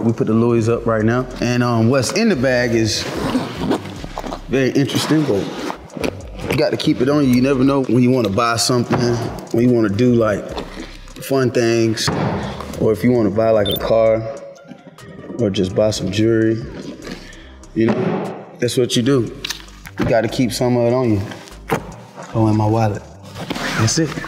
We put the Louis up right now. And what's in the bag is very interesting, but you got to keep it on you. You never know when you want to buy something, when you want to do like fun things, or if you want to buy like a car, or just buy some jewelry. You know, that's what you do. You got to keep some of it on you. Oh, in my wallet. That's it.